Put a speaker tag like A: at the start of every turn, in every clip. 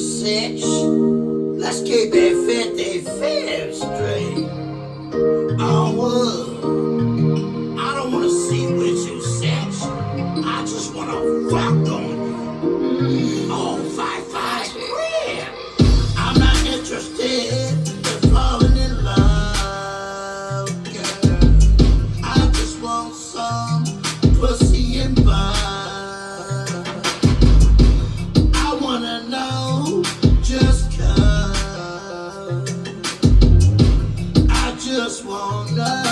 A: 6. Let's keep it 50-50 straight. Oh, I don't wanna see with you sex. I just wanna fuck on you. Oh, 5 grand. I'm not interested in falling in love, girl. I just want some pussy and butt. I wanna know just cause. I just wanna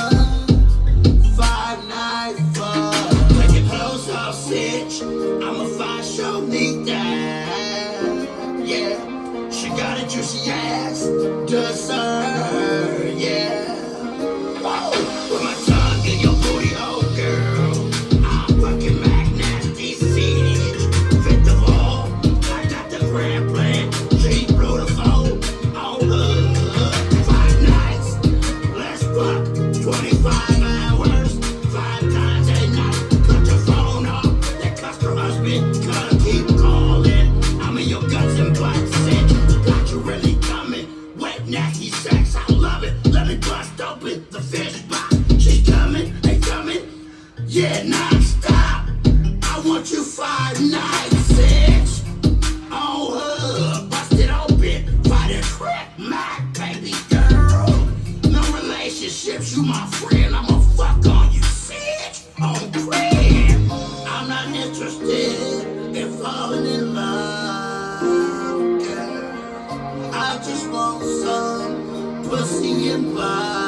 A: 5-night fuck. Take your clothes off, bitch. I'ma find show me that. Yeah, she got a juicy ass, dessert. Yeah. Whoa, with my tongue in your booty, oh girl. I'm fucking nasty bitch. Fit the wall. I got the grand plan. She blew the phone on her. 5 nights. Let's fuck 25 hours. 5 times a night. Cut your phone off. That cussed her husband. Gotta keep calling. I'm in your guts and black cinch. Got you really coming. Wet nasty sex. I love it. Let me bust open the fish box. She's coming. They coming. Yeah, non-stop. I want you 5 nights, 6. On her. Bust it open. Fight a Cripmac, baby girl. No relationships. You my friend. I'ma fuck on you, 6. On crib. I'm not interested in falling in love, girl. I just want some pussy and butt.